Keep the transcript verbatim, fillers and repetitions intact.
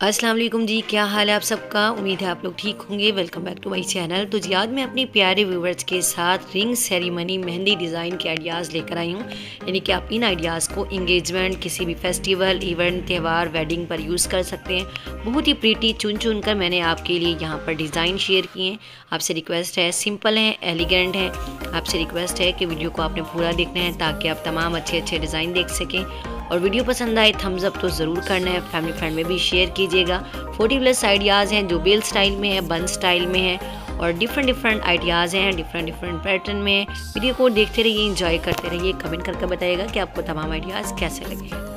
अस्सलाम वालेकुम जी, क्या हाल है आप सबका। उम्मीद है आप लोग ठीक होंगे। Welcome back to my channel. तो जी आज मैं अपने प्यारे व्यूवर्स के साथ रिंग सेरेमनी मेहंदी डिज़ाइन के आइडियाज़ लेकर आई हूँ। यानी कि आप इन आइडियाज़ को इंगेजमेंट, किसी भी फेस्टिवल, इवेंट, त्यौहार, वेडिंग पर यूज़ कर सकते हैं। बहुत ही प्रीटी चुन चुन कर मैंने आपके लिए यहाँ पर डिज़ाइन शेयर किए हैं। आपसे रिक्वेस्ट है, सिंपल हैं, एलिगेंट हैं। आपसे रिक्वेस्ट है कि वीडियो को आपने पूरा देखना है ताकि आप तमाम अच्छे अच्छे डिज़ाइन देख सकें। और वीडियो पसंद आए थम्स अप तो ज़रूर करना है, फैमिली फ्रेंड में भी शेयर कीजिएगा। फोर्टी प्लस आइडियाज़ हैं जो बेल स्टाइल में है, बन स्टाइल में है और डिफरेंट डिफरेंट आइडियाज़ हैं, डिफरेंट डिफरेंट पैटर्न में। वीडियो को देखते रहिए, एंजॉय करते रहिए। कमेंट करके बताइएगा कि आपको तमाम आइडियाज़ कैसे लगे।